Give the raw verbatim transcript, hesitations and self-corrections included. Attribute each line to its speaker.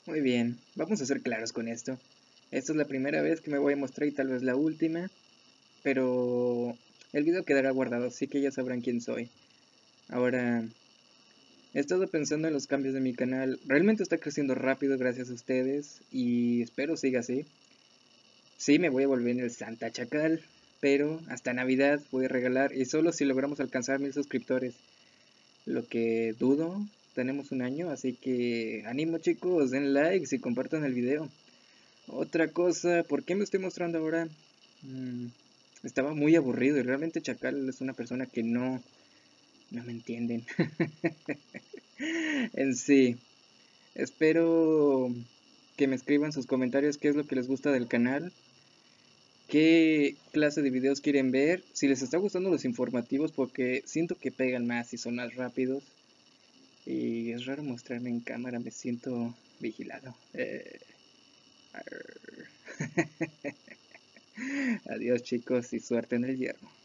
Speaker 1: Muy bien, vamos a ser claros con esto. Esta es la primera vez que me voy a mostrar y tal vez la última, pero el video quedará guardado, así que ya sabrán quién soy. Ahora, he estado pensando en los cambios de mi canal. Realmente está creciendo rápido gracias a ustedes y espero siga así. Sí, me voy a volver el Santa Chacal, pero hasta Navidad voy a regalar y solo si logramos alcanzar mil suscriptores. Lo que dudo, tenemos un año, así que ánimo chicos, den likes y compartan el video. Otra cosa, ¿por qué me estoy mostrando ahora? Mm, estaba muy aburrido y realmente Chacal es una persona que no, no me entienden. En sí, espero que me escriban sus comentarios qué es lo que les gusta del canal, qué clase de videos quieren ver, si les está gustando los informativos porque siento que pegan más y son más rápidos. Y es raro mostrarme en cámara, me siento vigilado. Eh, Adiós chicos y suerte en el hierro.